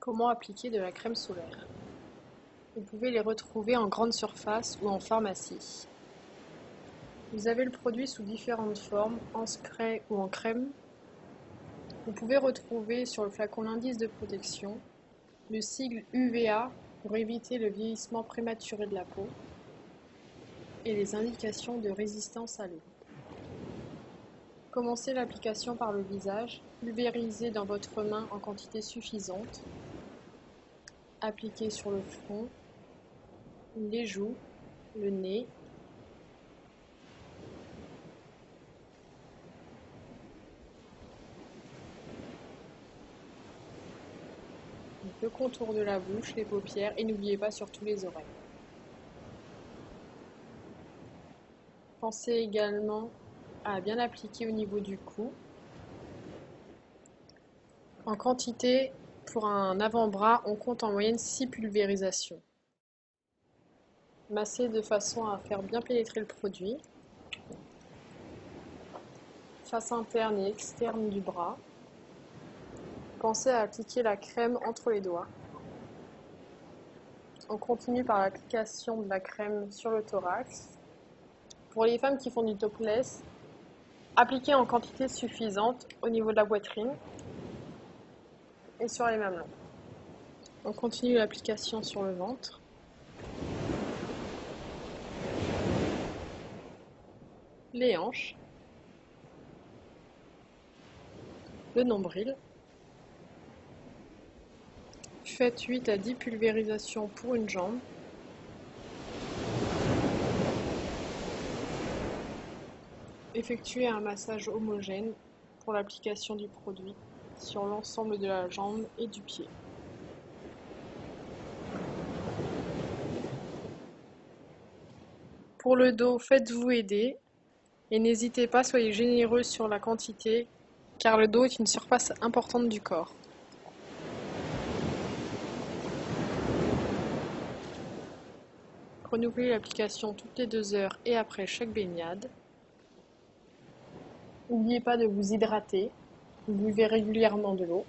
Comment appliquer de la crème solaire? Vous pouvez les retrouver en grande surface ou en pharmacie. Vous avez le produit sous différentes formes, en spray ou en crème. Vous pouvez retrouver sur le flacon l'indice de protection, le sigle UVA pour éviter le vieillissement prématuré de la peau et les indications de résistance à l'eau. Commencez l'application par le visage, pulvérisez dans votre main en quantité suffisante. Appliquez sur le front, les joues, le nez, le contour de la bouche, les paupières et n'oubliez pas surtout les oreilles. Pensez également à bien appliquer au niveau du cou. En quantité, pour un avant-bras, on compte en moyenne 6 pulvérisations. Massez de façon à faire bien pénétrer le produit. Face interne et externe du bras. Pensez à appliquer la crème entre les doigts. On continue par l'application de la crème sur le thorax. Pour les femmes qui font du topless, appliquez en quantité suffisante au niveau de la poitrine et sur les mamelons. On continue l'application sur le ventre, les hanches, le nombril. Faites 8 à 10 pulvérisations pour une jambe. Effectuez un massage homogène pour l'application du produit sur l'ensemble de la jambe et du pied. Pour le dos, faites-vous aider et n'hésitez pas, soyez généreux sur la quantité car le dos est une surface importante du corps. Renouvelez l'application toutes les 2 heures et après chaque baignade. N'oubliez pas de vous hydrater, buvez régulièrement de l'eau.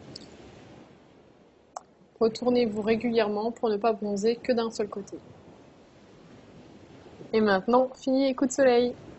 Retournez-vous régulièrement pour ne pas bronzer que d'un seul côté. Et maintenant, fini les coups de soleil!